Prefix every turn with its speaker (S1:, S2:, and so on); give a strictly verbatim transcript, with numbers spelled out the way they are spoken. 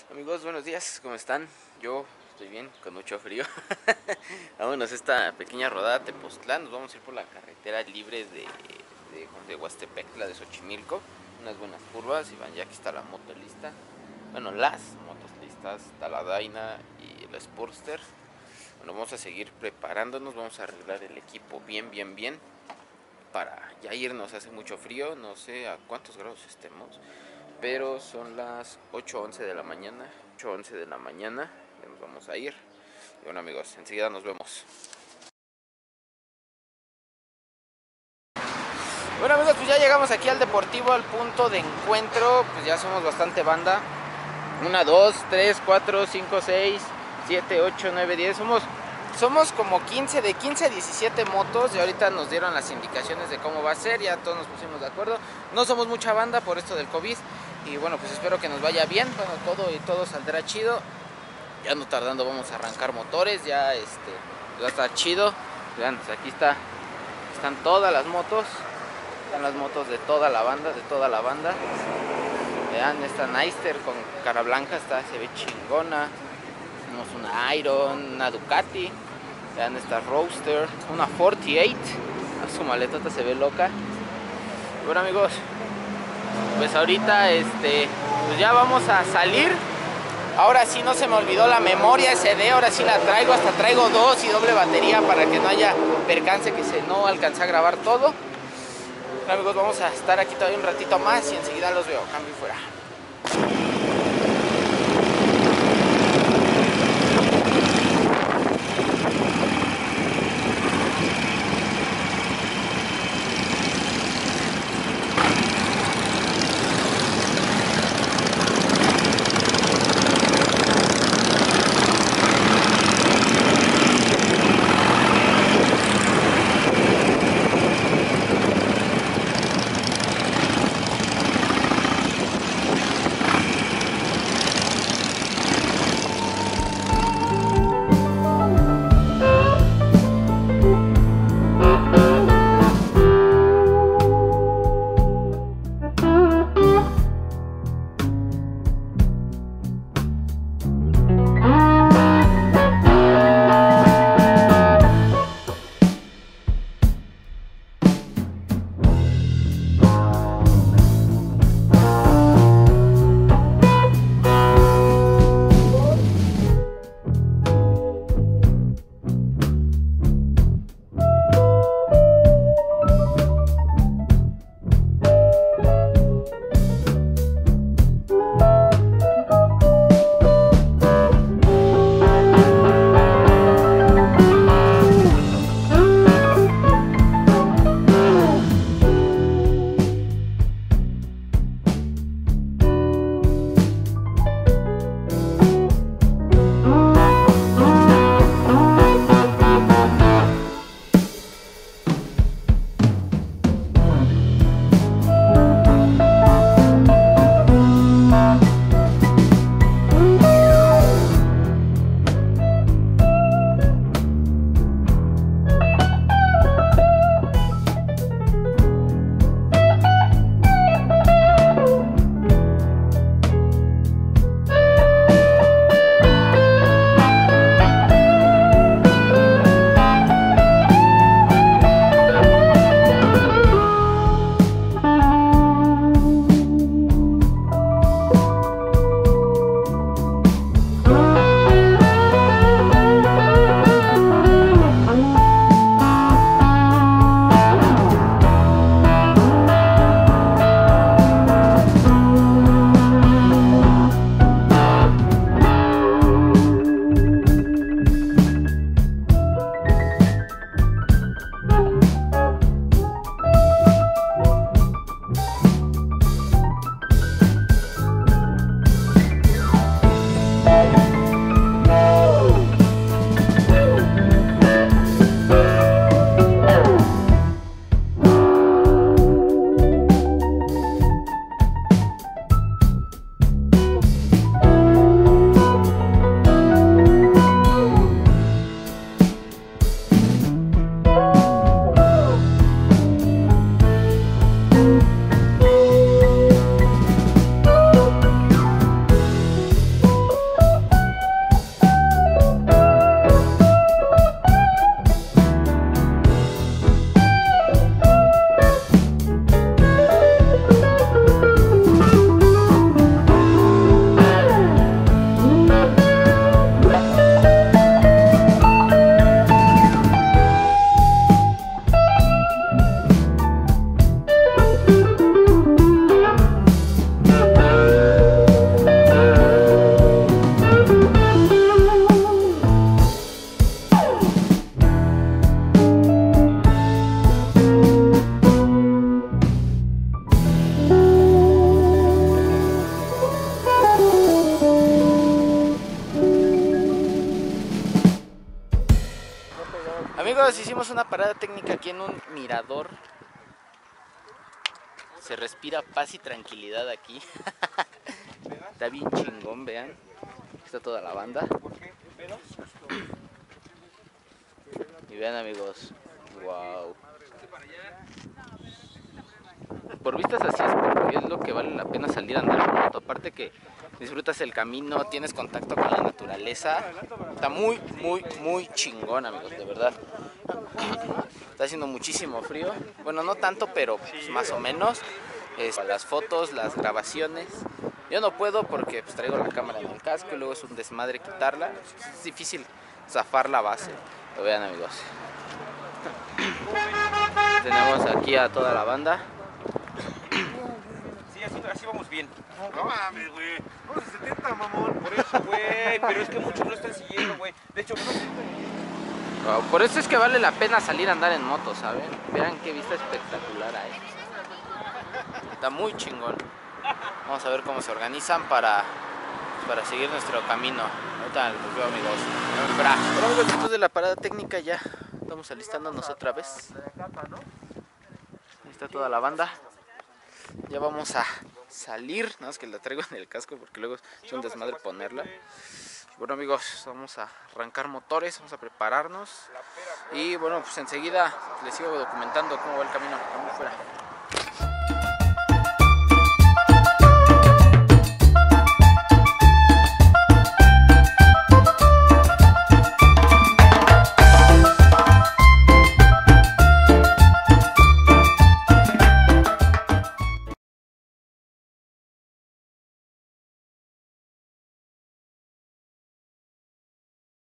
S1: Amigos, buenos días, ¿cómo están? Yo estoy bien, con mucho frío. Vámonos a esta pequeña rodada a Tepoztlán. Nos vamos a ir por la carretera libre de, de, de Huastepec, la de Xochimilco. Unas buenas curvas, y van, ya que está la moto lista. Bueno, las motos listas, está la Daina y el Sportster. Bueno, vamos a seguir preparándonos, vamos a arreglar el equipo bien, bien, bien. Para ya irnos, hace mucho frío, no sé a cuántos grados estemos. Pero son las ocho once de la mañana. ocho once de la mañana. Ya nos vamos a ir. Y bueno, amigos, enseguida nos vemos. Bueno, amigos, pues ya llegamos aquí al Deportivo, al punto de encuentro. Pues ya somos bastante banda. Una, dos, tres, cuatro, cinco, seis, siete, ocho, nueve, diez. Somos, somos como quince, de quince a diecisiete motos. Y ahorita nos dieron las indicaciones de cómo va a ser. Ya todos nos pusimos de acuerdo. No somos mucha banda por esto del COVID. Y bueno, pues espero que nos vaya bien. Bueno, todo y todo saldrá chido. Ya no tardando vamos a arrancar motores. Ya este ya está chido. Vean, pues aquí está. Están todas las motos. Están las motos de toda la banda, de toda la banda. Vean, esta Neister con cara blanca está, se ve chingona. Tenemos una Iron, una Ducati. Vean esta Roadster, una cuarenta y ocho. A su maletota se ve loca. Bueno, amigos, pues ahorita este pues ya vamos a salir. Ahora sí no se me olvidó la memoria S D, ahora sí la traigo, hasta traigo dos y doble batería para que no haya percance, que se no alcance a grabar todo. Bueno, amigos, vamos a estar aquí todavía un ratito más y enseguida los veo. Cambio y fuera. amigos, hicimos una parada técnica aquí en un mirador. Se respira paz y tranquilidad aquí. Está bien chingón, vean. Está toda la banda. Y vean, amigos. Wow. Por vistas así es porque es lo que vale la pena salir a andar en moto. Aparte que disfrutas el camino, tienes contacto con la naturaleza. Está muy, muy, muy chingón, amigos, de verdad. Está haciendo muchísimo frío. Bueno, no tanto, pero pues, más o menos. Es, las fotos, las grabaciones. Yo no puedo porque pues, traigo la cámara en el casco y luego es un desmadre quitarla. Es difícil zafar la base. Lo vean, amigos. Tenemos aquí a toda la banda.
S2: Sí, así, así vamos bien.
S3: No mames, güey. Vamos a setenta, mamón.
S2: Por eso, güey. Pero es que muchos no están siguiendo, güey. De hecho,
S1: Wow, por eso es que vale la pena salir a andar en moto, ¿saben? Vean qué vista espectacular hay. Está muy chingón. Vamos a ver cómo se organizan para, para seguir nuestro camino. Ahorita los veo, amigos. Bueno, amigos, después de la parada técnica ya estamos alistándonos otra vez. Ahí está toda la banda. Ya vamos a salir. Nada más que la traigo en el casco porque luego es un desmadre ponerla. Bueno, amigos, vamos a arrancar motores, vamos a prepararnos. Y bueno, pues enseguida les sigo documentando cómo va el camino. Vamos fuera.